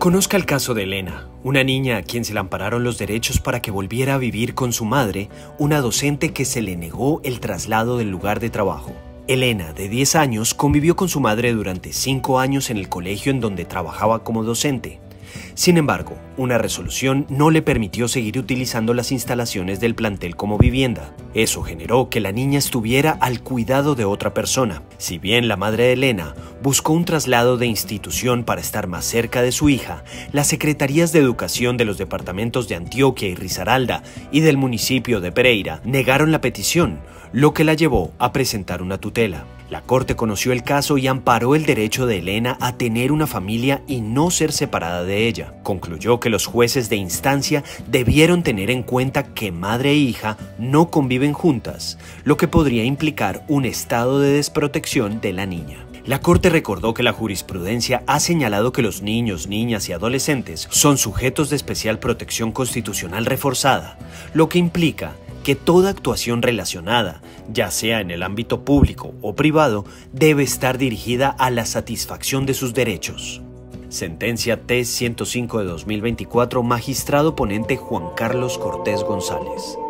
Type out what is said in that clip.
Conozca el caso de Elena, una niña a quien se le ampararon los derechos para que volviera a vivir con su madre, una docente que se le negó el traslado del lugar de trabajo. Elena, de 10 años, convivió con su madre durante 5 años en el colegio en donde trabajaba como docente. Sin embargo, una resolución no le permitió seguir utilizando las instalaciones del plantel como vivienda. Eso generó que la niña estuviera al cuidado de otra persona. Si bien la madre de Elena buscó un traslado de institución para estar más cerca de su hija, las secretarías de educación de los departamentos de Antioquia y Risaralda y del municipio de Pereira negaron la petición, lo que la llevó a presentar una tutela. La Corte conoció el caso y amparó el derecho de Elena a tener una familia y no ser separada de ella. Concluyó que los jueces de instancia debieron tener en cuenta que madre e hija no conviven juntas, lo que podría implicar un estado de desprotección de la niña. La Corte recordó que la jurisprudencia ha señalado que los niños, niñas y adolescentes son sujetos de especial protección constitucional reforzada, lo que implica que toda actuación relacionada, ya sea en el ámbito público o privado, debe estar dirigida a la satisfacción de sus derechos. Sentencia T-105 de 2024, magistrado ponente Juan Carlos Cortés González.